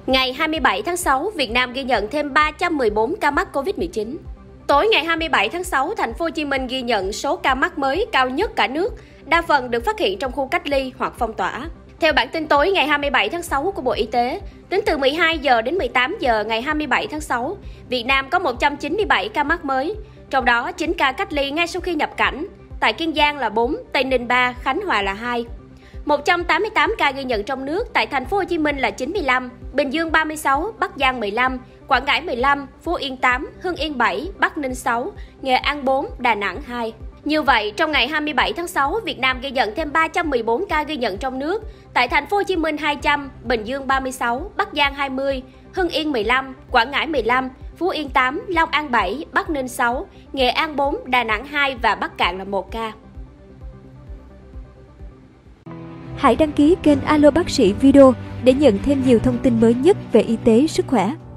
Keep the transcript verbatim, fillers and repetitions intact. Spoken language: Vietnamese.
Ngày hai mươi bảy tháng sáu, Việt Nam ghi nhận thêm ba trăm mười bốn ca mắc Covid mười chín. Tối ngày hai mươi bảy tháng sáu, thành phố Hồ Chí Minh ghi nhận số ca mắc mới cao nhất cả nước, đa phần được phát hiện trong khu cách ly hoặc phong tỏa. Theo bản tin tối ngày hai mươi bảy tháng sáu của Bộ Y tế, tính từ mười hai giờ đến mười tám giờ ngày hai mươi bảy tháng sáu, Việt Nam có một trăm chín mươi bảy ca mắc mới, trong đó chín ca cách ly ngay sau khi nhập cảnh. Tại Kiên Giang là bốn, Tây Ninh ba, Khánh Hòa là hai. một trăm tám mươi tám ca ghi nhận trong nước, tại thành phố Hồ Chí Minh là chín mươi lăm, Bình Dương ba mươi sáu, Bắc Giang mười lăm, Quảng Ngãi mười lăm, Phú Yên tám, Hưng Yên bảy, Bắc Ninh sáu, Nghệ An bốn, Đà Nẵng hai. Như vậy, trong ngày hai mươi bảy tháng sáu, Việt Nam ghi nhận thêm ba trăm mười bốn ca ghi nhận trong nước, tại thành phố Hồ Chí Minh hai trăm, Bình Dương ba mươi sáu, Bắc Giang hai mươi, Hưng Yên mười lăm, Quảng Ngãi mười lăm, Phú Yên tám, Long An bảy, Bắc Ninh sáu, Nghệ An bốn, Đà Nẵng hai và Bắc Cạn là một ca. Hãy đăng ký kênh Alo Bác sĩ Video để nhận thêm nhiều thông tin mới nhất về y tế, sức khỏe.